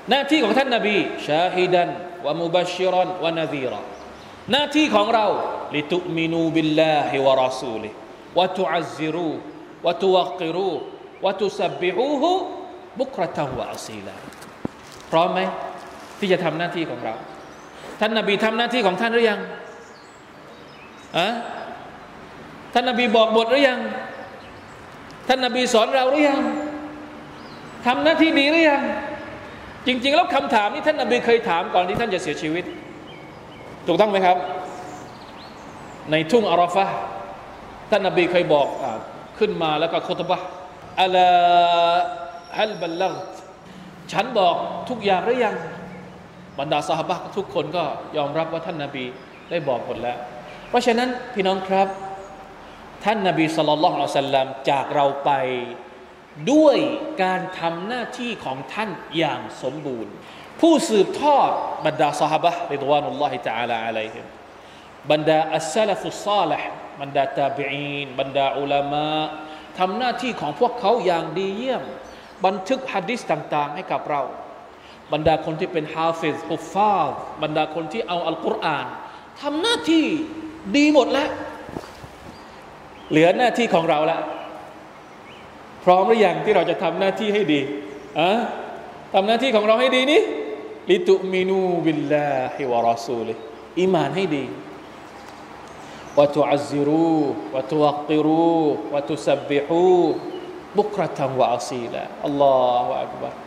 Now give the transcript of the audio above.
หน้าที่ของท่านนบีชาฮิดันวะมุบัชชิรันวะนะซีรอหน้าที่ของเราลิตุมินูบิลลาฮิวะรอซูลิฮิวะตุอัซซิรูวะตุวักกิรูวะตุซับบิฮูฮุบุกรตันวะอซีลาพร้อมไหมที่จะทำหน้าที่ของเราท่านนบีทำหน้าที่ของท่านหรือยังท่านนบีบอกบทหรือยังท่านนบีสอนเราหรือยังทำหน้าที่ดีหรือยังจริงๆแล้วคำถามนี้ท่านนบีเคยถามก่อนที่ท่านจะเสียชีวิตถูกต้องไหมครับในทุ่งอาราฟะห์ท่านนบีเคยบอกขึ้นมาแล้วก็คุตบะห์อะลาฮัลบัลลัฆตฉันบอกทุกอย่างหรือยังบรรดาซอฮาบะห์ทุกคนก็ยอมรับว่าท่านนบีได้บอกหมดแล้วเพราะฉะนั้นพี่น้องครับท่านนบีศ็อลลัลลอฮุอะลัยฮิวะซัลลัมจากเราไปด้วยการทำหน้าที่ของท่านอย่างสมบูรณ์ผู้สืบทอดบรรดาซอฮาบะห์ริฎวานุลลอฮิตะอาลาอะลัยฮิมบรรดาอัสซะลฟุศศอลิฮ์บรรดาตาบิอีนบรรดาอุลามะทำหน้าที่ของพวกเขาอย่างดีเยี่ยมบันทึกหะดีษต่างๆให้กับเราบรรดาคนที่เป็นฮาฟิซฮุฟฟาซบรรดาคนที่เอาอัลกุรอานทำหน้าที่ดีหมดแล้วเหลือหน้าที่ของเราแล้วพร้อมหรือยังที่เราจะทำหน้าที่ให้ดีทำหน้าที่ของเราให้ดีนี่ลิตุมินูบิลลาฮิวะรอซูลิฮิอีหม่านให้ดีวะตุอัซซิรูวะตุวักกิรูวะตุซับบิฮูบุกรตันวะอซีลาอัลลอฮุอักบัร